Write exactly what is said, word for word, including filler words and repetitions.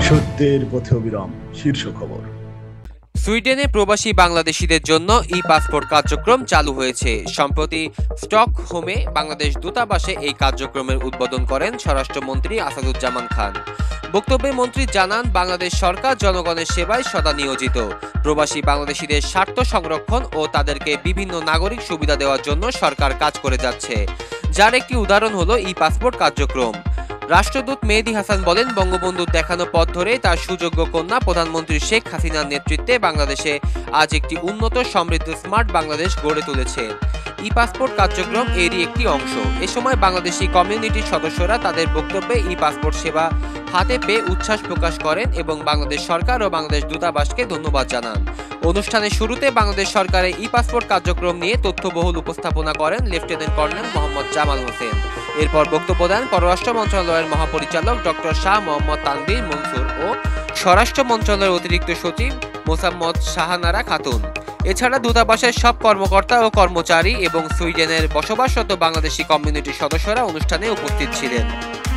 সত্যের পথে অবিরাম শীর্ষ খবর। সুইডেনে প্রবাসী বাংলাদেশিদের জন্য ই পাসপোর্ট কার্যক্রম চালু হয়েছে। সম্প্রতি স্টকহোমে বাংলাদেশ দূতাবাসে এই কার্যক্রমের উদ্বোধন করেন স্বরাষ্ট্রমন্ত্রী আসাদুজ্জামান খান। বক্তব্যে মন্ত্রী জানান, বাংলাদেশ সরকার জনগণের সেবায় সদা নিয়োজিত। প্রবাসী বাংলাদেশিদের স্বার্থ সংরক্ষণ ও তাদেরকে বিভিন্ন নাগরিক সুবিধা দেওয়ার জন্য সরকার কাজ করে যাচ্ছে, যার একটি উদাহরণ হলো ই পাসপোর্ট কার্যক্রম। রাষ্ট্রদূত মেহেদী হাসান বলেন, বঙ্গবন্ধুর দেখানো পথ ধরে তার সুযোগ্য কন্যা প্রধানমন্ত্রী শেখ হাসিনার নেতৃত্বে বাংলাদেশে আজ একটি উন্নত সমৃদ্ধ স্মার্ট বাংলাদেশ গড়ে তুলেছে। ই পাসপোর্ট কার্যক্রম এরই একটি অংশ। এ সময় বাংলাদেশি কমিউনিটির সদস্যরা তাদের বক্তব্যে ই পাসপোর্ট সেবা হাতে পেয়ে উচ্ছ্বাস প্রকাশ করেন এবং বাংলাদেশ সরকার ও বাংলাদেশ দূতাবাসকে ধন্যবাদ জানান। অনুষ্ঠানের শুরুতে বাংলাদেশ সরকারের ই পাসপোর্ট কার্যক্রম নিয়ে তথ্যবহুল উপস্থাপনা করেন লেফটেন্যান্ট কর্নেল মোহাম্মদ জামাল হোসেন। এরপর বক্তব্য দেন পররাষ্ট্র মন্ত্রণালয়ের মহাপরিচালক ডক্টর শাহ মোহাম্মদ তানভীর মনসুর ও স্বরাষ্ট্র মন্ত্রণালয়ের অতিরিক্ত সচিব মোসাম্মদ শাহানারা খাতুন। এছাড়া দূতাবাসের সব কর্মকর্তা ও কর্মচারী এবং সুইডেনের বসবাসরত বাংলাদেশি কমিউনিটির সদস্যরা অনুষ্ঠানে উপস্থিত ছিলেন।